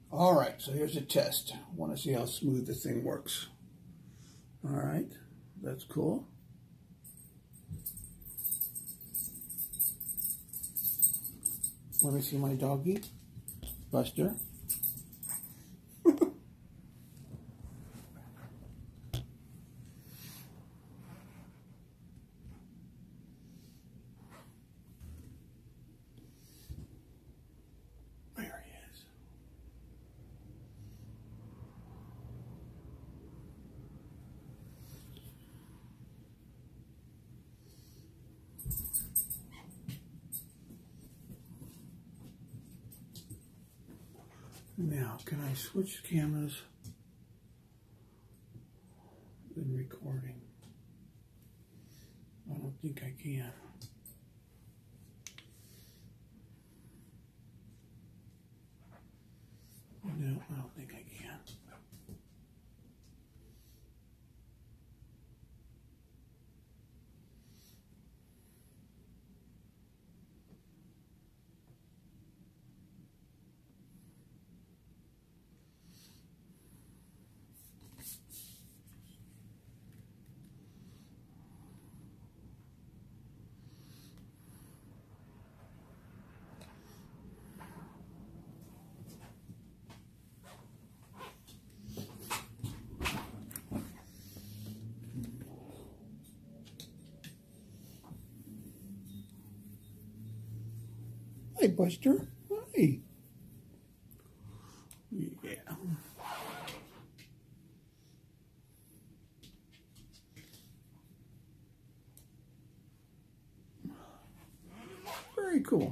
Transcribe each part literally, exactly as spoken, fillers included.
All right, so here's a test. I want to see how smooth this thing works. All right, that's cool. Let me see my doggy, Buster. There he is. Now, can I switch cameras? Been recording. I don't think I can. No, I don't think I can. Hi, Buster. Hi. Yeah. Very cool.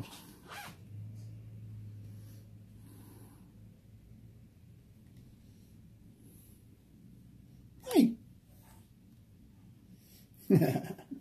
Hi.